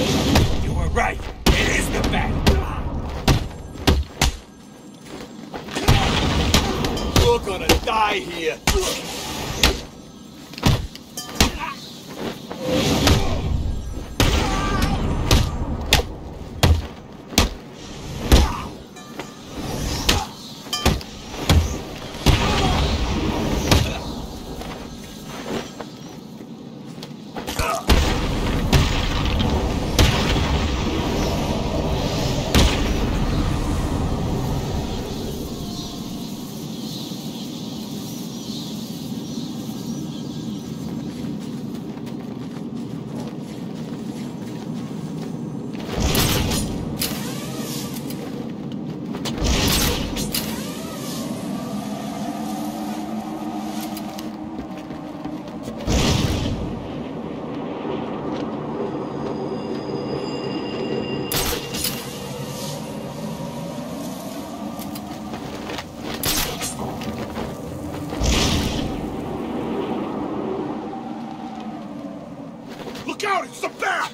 You were right. It is the bat. You're gonna die here. Look out! It's the bat!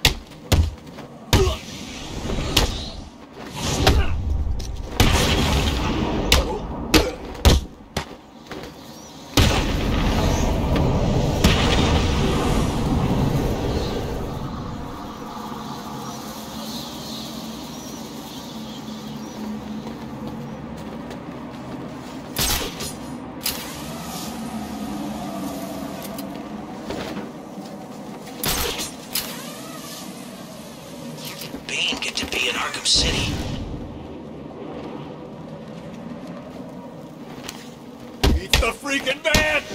Bane get to be in Arkham City. It's the freaking bat!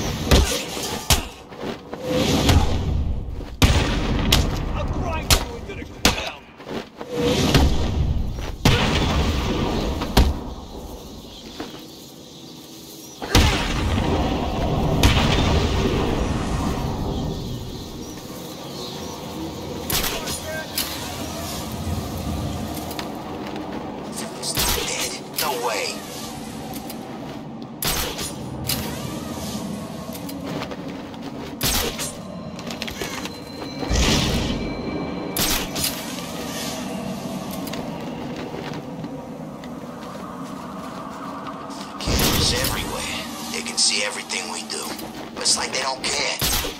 I'll grind you into the ground! No way. Cameras everywhere. They can see everything we do. But it's like they don't care.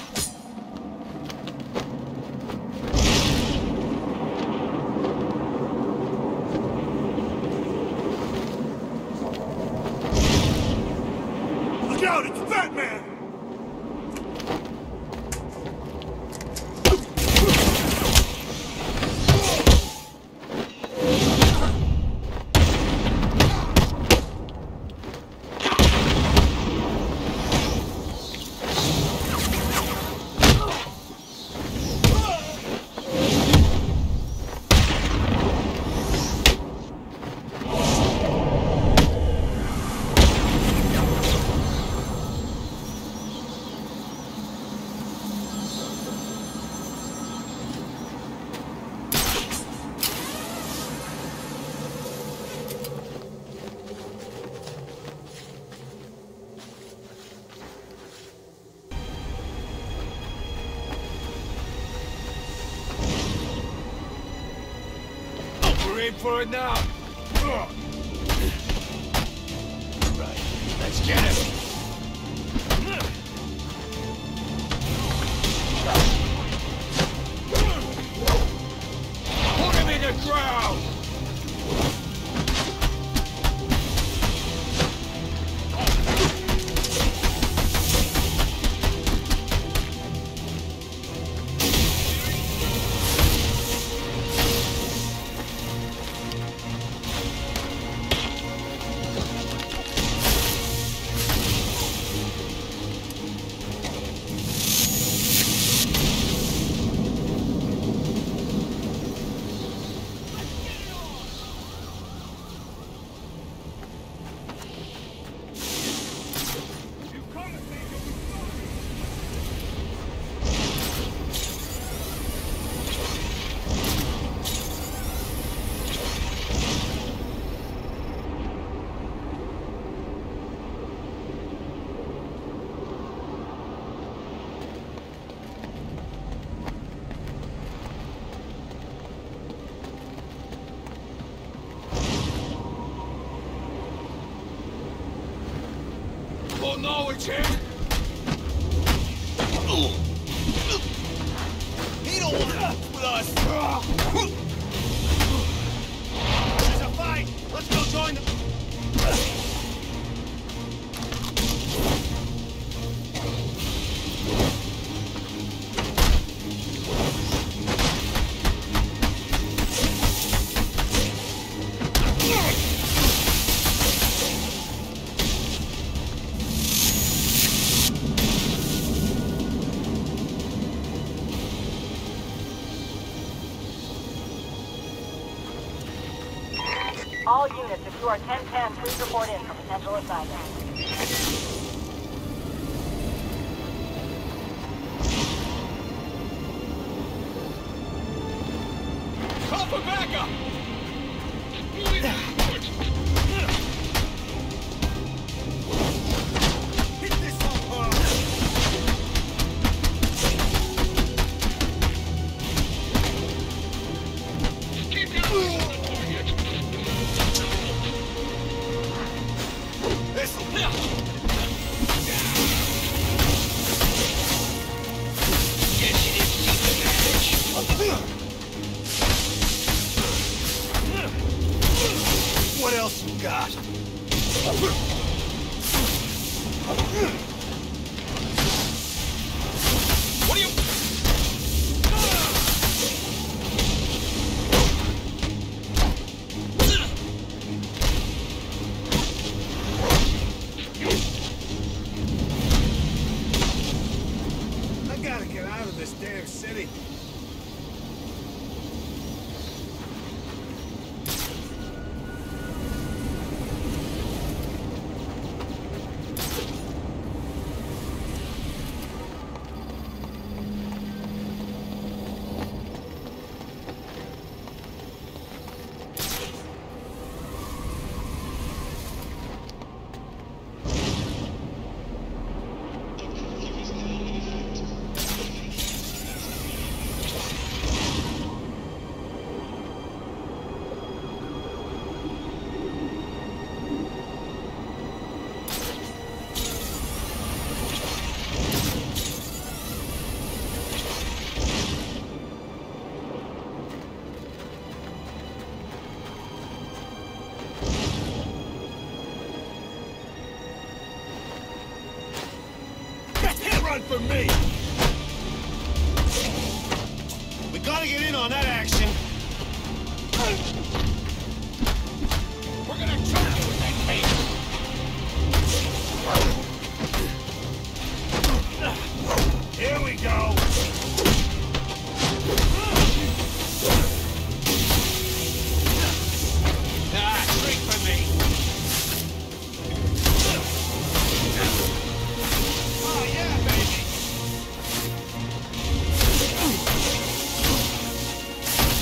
Look out! It's Batman! We're in for it now. Right, let's get him. Put him in the ground. Watch it! He don't want to with us! There's a fight! Let's go join them! All units, if you are 1010, please report in for potential assignment. Call for backup! Hit this one, what else you got? What are you... I gotta get out of this damn city. Run for me! We gotta get in on that action. We're gonna choke you with that cage. Here we go. Drink for me. Oh yeah, baby.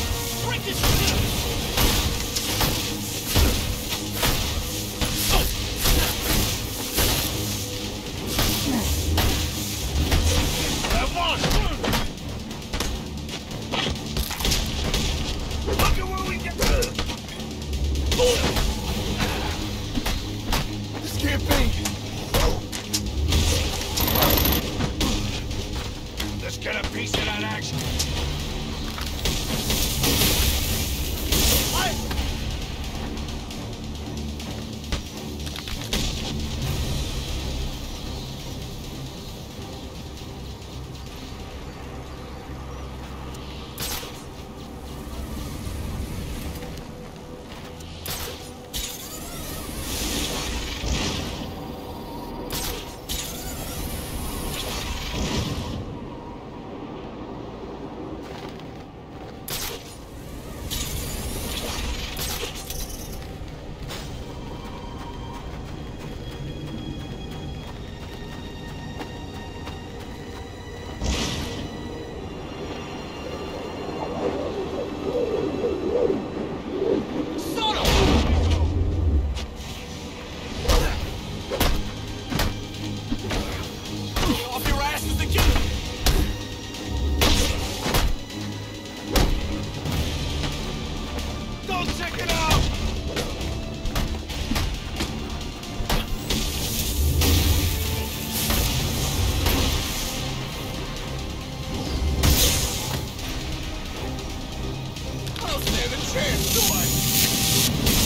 don't stand a chance, do I?